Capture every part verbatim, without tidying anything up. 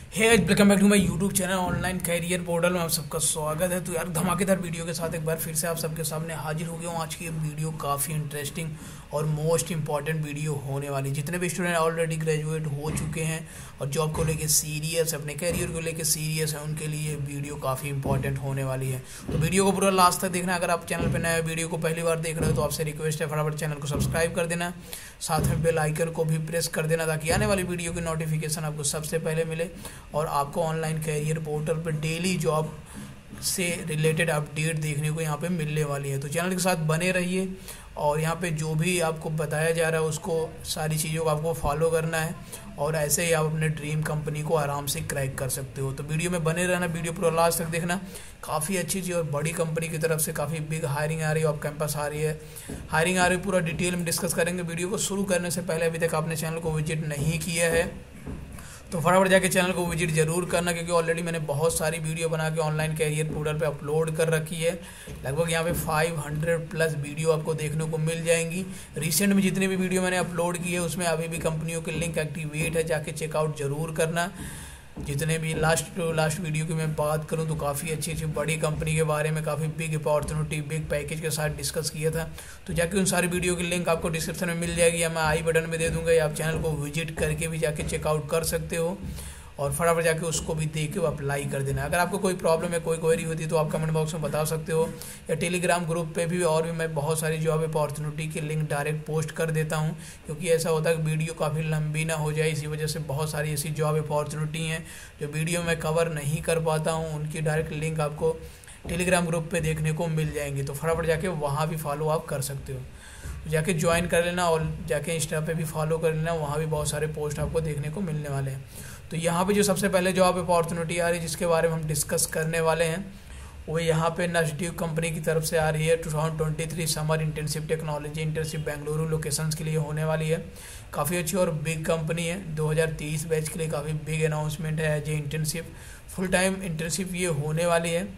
Hey welcome back to my YouTube channel online career portal में आप सबका स्वागत है। तो यार धमाकेदार वीडियो के साथ एक बार फिर से आप सबके सामने हाजिर हो गया हूँ। आज की ये वीडियो काफ़ी इंटरेस्टिंग और मोस्ट इंपॉर्टेंट वीडियो होने वाली। जितने भी स्टूडेंट ऑलरेडी ग्रेजुएट हो चुके हैं और जॉब को लेके सीरियस, अपने कैरियर को लेके सीरियस है, उनके लिए वीडियो काफ़ी इंपॉर्टेंट होने वाली है। तो वीडियो को पूरा लास्ट तक देखना। अगर आप चैनल पर नया वीडियो को पहली बार देख रहे हो तो आपसे रिक्वेस्ट है फटाफट चैनल को सब्सक्राइब कर देना, साथ में बेल आइकन को भी प्रेस कर देना ताकि आने वाली वीडियो की नोटिफिकेशन आपको सबसे पहले मिले और आपको ऑनलाइन कैरियर पोर्टल पर डेली जॉब से रिलेटेड अपडेट देखने को यहाँ पे मिलने वाली है। तो चैनल के साथ बने रहिए और यहाँ पे जो भी आपको बताया जा रहा है उसको, सारी चीज़ों को आपको फॉलो करना है और ऐसे ही आप अपने ड्रीम कंपनी को आराम से क्रैक कर सकते हो। तो वीडियो में बने रहना, वीडियो पूरा लास्ट तक देखना। काफ़ी अच्छी चीज़ और बड़ी कंपनी की तरफ से काफ़ी बिग हायरिंग आ रही है, ऑफ कैंपस आ रही है, हायरिंग आ रही है, पूरा डिटेल में डिस्कस करेंगे। वीडियो को शुरू करने से पहले अभी तक आपने चैनल को विजिट नहीं किया है तो फटाफट जाके चैनल को विजिट जरूर करना, क्योंकि ऑलरेडी मैंने बहुत सारी वीडियो बना के ऑनलाइन कैरियर पोर्टल पे अपलोड कर रखी है। लगभग यहाँ पे पाँच सौ प्लस वीडियो आपको देखने को मिल जाएंगी। रिसेंट में जितने भी वीडियो मैंने अपलोड किए उसमें अभी भी कंपनियों के लिंक एक्टिवेट है, जाके चेकआउट जरूर करना। जितने भी लास्ट टू लास्ट वीडियो की मैं बात करूं तो काफ़ी अच्छी अच्छी बड़ी कंपनी के बारे में, काफ़ी बिग अपॉर्चुनिटी, बिग पैकेज के साथ डिस्कस किया था। तो जाके उन सारी वीडियो की लिंक आपको डिस्क्रिप्शन में मिल जाएगी या मैं आई बटन में दे दूंगा, या आप चैनल को विजिट करके भी जाके चेकआउट कर सकते हो और फटाफट जाके उसको भी देख के अप्लाई कर देना। अगर आपको कोई प्रॉब्लम है, कोई क्वेरी होती है तो आप कमेंट बॉक्स में बता सकते हो, या टेलीग्राम ग्रुप पे भी और भी मैं बहुत सारी जॉब अपॉर्चुनिटी की लिंक डायरेक्ट पोस्ट कर देता हूं, क्योंकि ऐसा होता है कि वीडियो काफ़ी लंबी ना हो जाए। इसी वजह से बहुत सारी ऐसी जॉब अपॉर्चुनिटी हैं जो वीडियो में कवर नहीं कर पाता हूँ, उनकी डायरेक्ट लिंक आपको टेलीग्राम ग्रुप पे देखने को मिल जाएंगी। तो फटाफट जाके वहाँ भी फॉलो आप कर सकते हो, तो जाके ज्वाइन कर लेना और जाके इंस्टा पे भी फॉलो कर लेना, वहाँ भी बहुत सारे पोस्ट आपको देखने को मिलने वाले हैं। तो यहाँ पे जो सबसे पहले जॉब अपॉर्चुनिटी आ रही है जिसके बारे में हम डिस्कस करने वाले हैं वो यहाँ पे नजदीक कंपनी की तरफ से आ रही है। Two thousand twenty three summer internship technology internship Bengaluru locations के लिए होने वाली है। काफ़ी अच्छी और बिग कंपनी है। दो हज़ार तेईस बैच के लिए काफ़ी बिग अनाउंसमेंट है as a internship, full time internship ये होने वाली है।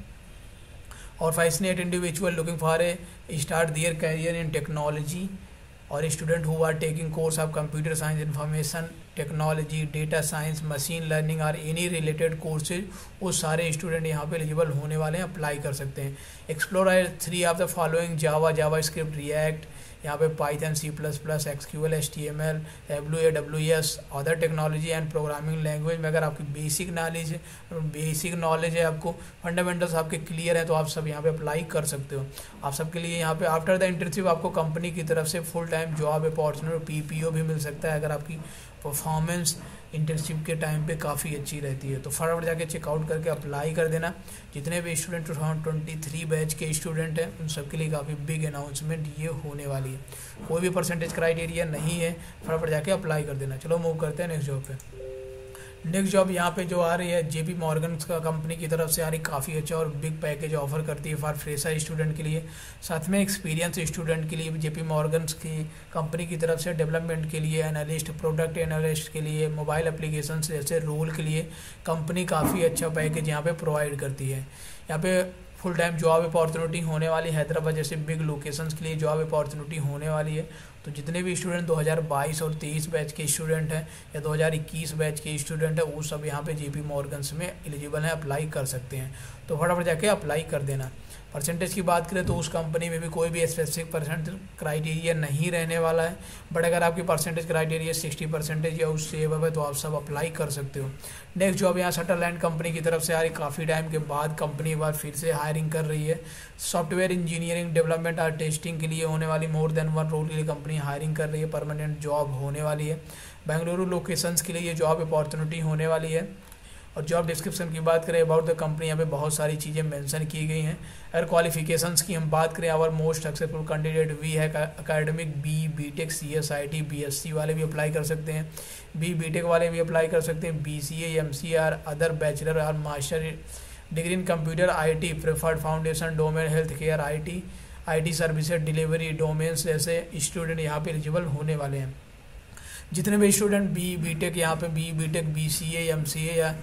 और fascinate individual looking for a start their career in technology और student who are taking course of computer science, information technology, data science, machine learning और any related courses, वो सारे student यहाँ पे एलिजिबल होने वाले हैं, अप्लाई कर सकते हैं। Explore three of the following Java, JavaScript, React, यहाँ पे Python, C plus plus, SQL, H T M L, W A W S, other technology and programming language में अगर आपकी बेसिक नॉलेज बेसिक नॉलेज है, आपको fundamentals आपके clear है तो आप सब यहाँ पे अप्लाई कर सकते हो। आप सबके लिए यहाँ पे आफ्टर द इंटर्नशिप आपको कंपनी की तरफ से full time job opportunity, P P O भी मिल सकता है अगर आपकी परफॉर्मेंस इंटर्नशिप के टाइम पे काफ़ी अच्छी रहती है। तो फटाफट जाके चेकआउट करके अप्लाई कर देना। जितने भी student two thousand twenty three batch के स्टूडेंट हैं उन सबके लिए काफ़ी बिग अनाउंसमेंट ये होने वाली है। कोई भी परसेंटेज क्राइटेरिया नहीं है, फटाफट जाके अप्लाई कर देना। चलो मूव करते हैं नेक्स्ट जॉब पे। नेक्स्ट जॉब यहाँ पे जो आ रही है जेपी मॉर्गन का कंपनी की तरफ से आ रही, काफ़ी अच्छा और बिग पैकेज ऑफर करती है फॉर फ्रेशर स्टूडेंट के लिए, साथ में एक्सपीरियंस स्टूडेंट के लिए। जेपी मॉर्गन की कंपनी की तरफ से डेवलपमेंट के लिए, एनालिस्ट, प्रोडक्ट एनालिस्ट के लिए, मोबाइल एप्लीकेशन जैसे रोल के लिए कंपनी काफ़ी अच्छा पैकेज यहाँ पे प्रोवाइड करती है। यहाँ पे फुल टाइम जॉब अपॉर्चुनिटी होने वाली, हैदराबाद जैसे बिग लोकेशंस के लिए जॉब अपॉर्चुनिटी होने वाली है। तो जितने भी स्टूडेंट दो हज़ार बाईस और तेईस बैच के स्टूडेंट हैं या दो हज़ार इक्कीस बैच के स्टूडेंट हैं वो सब यहाँ पे जेपी मॉर्गन्स में एलिजिबल हैं, अप्लाई कर सकते हैं। तो फटाफट जाके अप्लाई कर देना। परसेंटेज की बात करें तो उस कंपनी में भी कोई भी स्पेसिफिक परसेंट क्राइटेरिया नहीं रहने वाला है, बट अगर आपकी परसेंटेज क्राइटेरिया सिक्सटी परसेंटेज या उससे एबव है तो आप सब अप्लाई कर सकते हो। नेक्स्ट जॉब यहाँ सटरलैंड कंपनी की तरफ से आ रही, काफ़ी टाइम के बाद कंपनी बार फिर से हायरिंग कर रही है। सॉफ्टवेयर इंजीनियरिंग, डेवलपमेंट और टेस्टिंग के लिए होने वाली मोर देन वन रोल के लिए कंपनी हायरिंग कर रही है, परमानेंट जॉब होने वाली है। बेंगलुरु लोकेशंस के लिए ये जॉब अपॉर्चुनिटी होने वाली है। और जॉब डिस्क्रिप्शन की बात करें अबाउट द कंपनी, यहाँ पे बहुत सारी चीज़ें मेंशन की गई हैं। अगर क्वालिफिकेशंस की हम बात करें, our most successful candidate we है academic B, B tech, C S I T, B S C वाले भी अप्लाई कर सकते हैं, बी बी टेक वाले भी अप्लाई कर सकते हैं, B C A, M C R, other bachelor और master degree in computer, I T, preferred foundation, domain, health care, I T, I T services delivery, domains जैसे स्टूडेंट यहाँ पे eligible होने वाले हैं। जितने भी स्टूडेंट बी बी टेक यहाँ पे B B tech, B C A, M C A या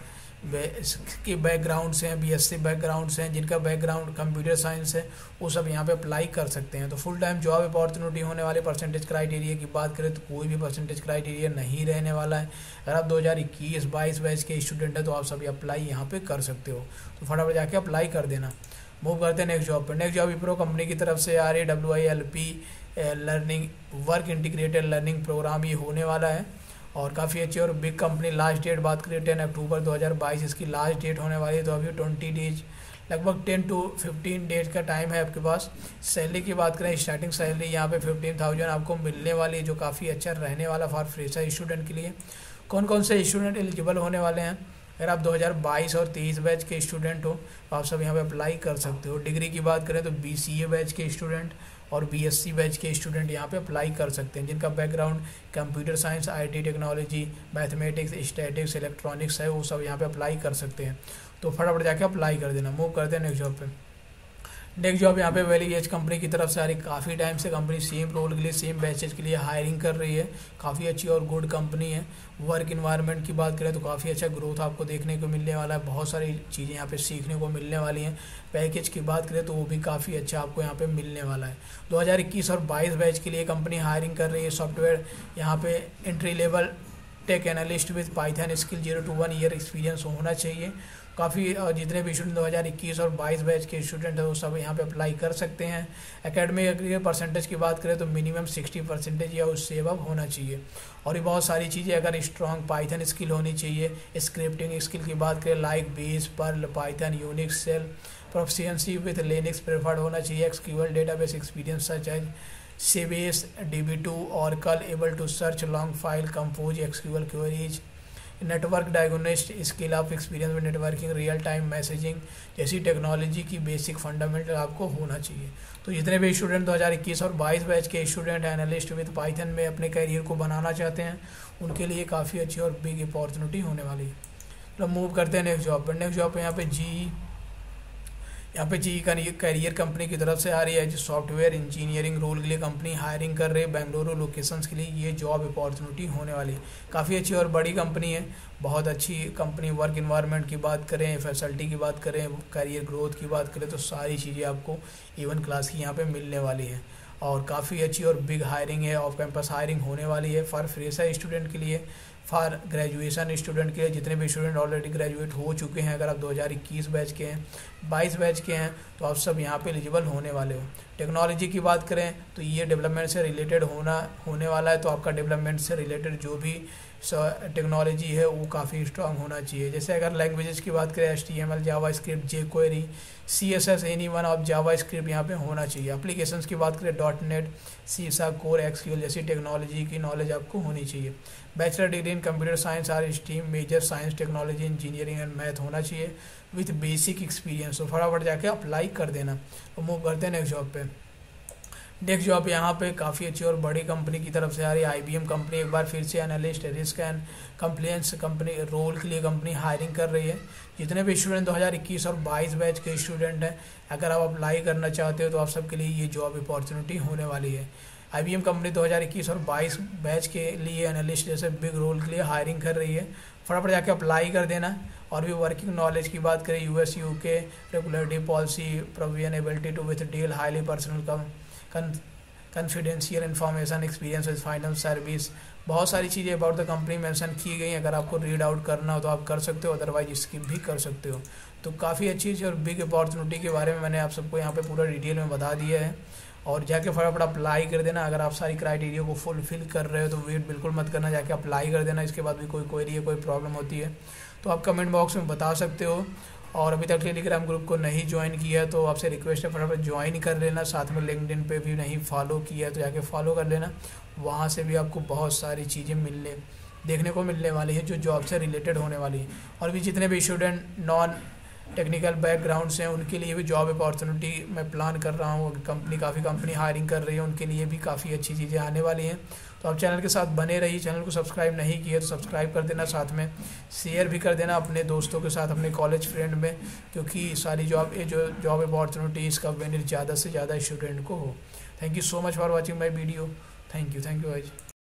के बैकग्राउंड से हैं, बीएससी बैकग्राउंड से हैं, जिनका बैकग्राउंड कंप्यूटर साइंस है, वो सब यहाँ पे अप्लाई कर सकते हैं। तो फुल टाइम जॉब अपॉर्चुनिटी होने वाले परसेंटेज क्राइटेरिया की बात करें तो कोई भी परसेंटेज क्राइटेरिया नहीं रहने वाला है। अगर आप दो हज़ार इक्कीस बाईस बैच के स्टूडेंट हैं तो आप सभी अप्लाई यहाँ पे कर सकते हो, तो फटाफट जाके अप्लाई कर देना। मूव करते हैं नेक्स्ट जॉब पर। नेक्स्ट जॉब विप्रो कंपनी की तरफ से आ रही है W I L P learning work integrated learning program ये होने वाला है और काफ़ी अच्छी और बिग कंपनी। लास्ट डेट बात करें टेन अक्टूबर दो हज़ार बाईस इसकी लास्ट डेट होने वाली है, तो अभी ट्वेंटी डेज लगभग टेन टू फिफ्टीन डेज का टाइम है आपके पास। सैलरी की बात करें, स्टार्टिंग सैलरी यहाँ पे फिफ्टीन थाउजेंड आपको मिलने वाली है, जो काफ़ी अच्छा रहने वाला फॉर फ्रेशर स्टूडेंट के लिए। कौन कौन से स्टूडेंट एलिजिबल होने वाले हैं? अगर आप दो हज़ार बाईस और तेईस बैच के स्टूडेंट हो तो आप सब यहाँ पे अप्लाई कर सकते हो। डिग्री की बात करें तो बीसीए बैच के स्टूडेंट और बीएससी बैच के स्टूडेंट यहाँ पे अप्लाई कर सकते हैं, जिनका background computer science, IT technology, mathematics, statics, electronics है, वो सब यहाँ पे अप्लाई कर सकते हैं। तो फटाफट जाके अप्लाई कर देना। मूव करते हैं नेक्स्ट जॉब पे। नेक्स्ट जॉब यहाँ पे वैली एज कंपनी की तरफ से आ रही। काफ़ी टाइम से कंपनी सेम रोल के लिए सेम बैचेज के लिए हायरिंग कर रही है। काफ़ी अच्छी और गुड कंपनी है। वर्क इन्वायरमेंट की बात करें तो काफ़ी अच्छा ग्रोथ आपको देखने को मिलने वाला है, बहुत सारी चीज़ें यहाँ पे सीखने को मिलने वाली हैं। पैकेज की बात करें तो वो भी काफ़ी अच्छा आपको यहाँ पे मिलने वाला है। दो हज़ार इक्कीस और बाईस बैच के लिए कंपनी हायरिंग कर रही है। सॉफ्टवेयर यहाँ पे entry level tech analyst with Python skill zero to one year experience होना चाहिए। काफ़ी जितने भी स्टूडेंट दो हज़ार इक्कीस और बाईस बैच के स्टूडेंट हैं वो सब यहाँ पे अप्लाई कर सकते हैं। एकेडमिक परसेंटेज की बात करें तो मिनिमम सिक्सटी परसेंटेज या उससे अबव होना चाहिए। और ये बहुत सारी चीज़ें, अगर स्ट्रॉन्ग पाइथन स्किल होनी चाहिए। स्क्रिप्टिंग स्किल की बात करें like bash, Perl, Python, Unix, shell, proficiency with Linux preferred होना चाहिए। SQL database experience such as Sybase, D B two, Oracle, able to search long file, compose S Q L queries, network diagnostic, skill of experience में networking, real time messaging जैसी technology की basic fundamental आपको होना चाहिए। तो जितने भी student दो हज़ार इक्कीस और बाईस बैच के स्टूडेंट एनालिस्ट विद पाइथन में अपने करियर को बनाना चाहते हैं, उनके लिए काफ़ी अच्छी और बिग अपॉर्चुनिटी होने वाली है। तो मूव करते हैं नेक्स्ट जॉब पर। नेक्स्ट जॉब पर यहाँ पे जी यहाँ पे जी करियर कंपनी की तरफ से आ रही है, जो सॉफ्टवेयर इंजीनियरिंग रोल के लिए कंपनी हायरिंग कर रही है बेंगलुरु लोकेशंस के लिए। ये जॉब अपॉर्चुनिटी होने वाली है। काफ़ी अच्छी और बड़ी कंपनी है, बहुत अच्छी कंपनी। वर्क इन्वायरमेंट की बात करें, फैसिलिटी की बात करें, करियर ग्रोथ की बात करें, तो सारी चीज़ें आपको इवन क्लास की यहाँ पे मिलने वाली है। और काफ़ी अच्छी और बिग हायरिंग है, ऑफ कैंपस हायरिंग होने वाली है फॉर फ्रेशर स्टूडेंट के लिए, फॉर ग्रेजुएशन स्टूडेंट के लिए। जितने भी स्टूडेंट ऑलरेडी ग्रेजुएट हो चुके हैं, अगर आप दो हज़ार इक्कीस बैच के हैं, बाईस बैच के हैं, तो आप सब यहाँ पे एलिजिबल होने वाले हो। टेक्नोलॉजी की बात करें तो ये डेवलपमेंट से रिलेटेड होना होने वाला है, तो आपका डेवलपमेंट से रिलेटेड जो भी टेक्नोलॉजी है वो काफ़ी स्ट्रांग होना चाहिए। जैसे अगर लैंग्वेजेस की बात करें, H T M L, JavaScript, jQuery, C S S, any one of JavaScript यहाँ पे होना चाहिए। एप्लीकेशंस की बात करें, डॉट नेट, सी सा, कोर, एक्सक्यूएल जैसी टेक्नोलॉजी की नॉलेज आपको होनी चाहिए। Bachelor degree in computer science or stream, major science, technology, engineering and math होना चाहिए विथ बेसिक एक्सपीरियंस। तो फटाफट जाके अप्लाई कर देना। तो मूव करते हैं नेक्स्ट जॉब पे। नेक्स्ट जॉब यहाँ पे काफ़ी अच्छी और बड़ी कंपनी की तरफ से आ रही है। आईबीएम कंपनी एक बार फिर से analyst, risk and compliance company role के लिए कंपनी हायरिंग कर रही है। जितने भी स्टूडेंट दो हज़ार इक्कीस और बाईस बैच के स्टूडेंट हैं, अगर आप अप्लाई करना चाहते हो तो आप सबके लिए ये जॉब अपॉर्चुनिटी होने वाली है। आईबीएम कंपनी दो हज़ार इक्कीस और बाईस बैच के लिए एनालिस्ट जैसे बिग रोल के लिए हायरिंग कर रही है। फटाफट जाके अप्लाई कर देना। और भी वर्किंग नॉलेज की बात करें, US, UK, regulatory policy, provision, ability to with deal highly personal cum confidential information, experience with finance service, बहुत सारी चीज़ें अबाउट द कंपनी मेंशन की गई। अगर आपको रीड आउट करना हो तो आप कर सकते हो, अदरवाइज स्किप भी कर सकते हो। तो काफ़ी अच्छी चीज़ और बिग अपॉर्चुनिटी के बारे में मैंने आप सबको यहाँ पे पूरा डिटेल में बता दिया है। और जाके फटाफट अप्लाई कर देना। अगर आप सारी क्राइटेरिया को फुलफिल कर रहे हो तो वेट बिल्कुल मत करना, जाके अप्लाई कर देना। इसके बाद भी कोई क्वेरी है, कोई प्रॉब्लम होती है तो आप कमेंट बॉक्स में बता सकते हो। और अभी तक टेलीग्राम ग्रुप को नहीं ज्वाइन किया है तो आपसे रिक्वेस्ट है फटाफट ज्वाइन कर लेना। साथ में लिंक्डइन पे भी नहीं फॉलो किया है तो जाके फॉलो कर लेना। वहाँ से भी आपको बहुत सारी चीज़ें मिलने देखने को मिलने वाली है जो जॉब से रिलेटेड होने वाली है। और भी जितने भी स्टूडेंट नॉन टेक्निकल बैकग्राउंड से हैं उनके लिए भी जॉब अपॉर्चुनिटी मैं प्लान कर रहा हूँ। कंपनी काफ़ी कंपनी हायरिंग कर रही है, उनके लिए भी काफ़ी अच्छी चीज़ें आने वाली हैं। तो आप चैनल के साथ बने रहिए। चैनल को सब्सक्राइब नहीं किया तो सब्सक्राइब कर देना, साथ में शेयर भी कर देना अपने दोस्तों के साथ, अपने कॉलेज फ्रेंड में, क्योंकि सारी जॉब ये जो जॉब अपॉर्चुनिटीज़ का बेनिफिट ज़्यादा से ज़्यादा स्टूडेंट को हो। Thank you so much for watching my video. Thank you thank you guys.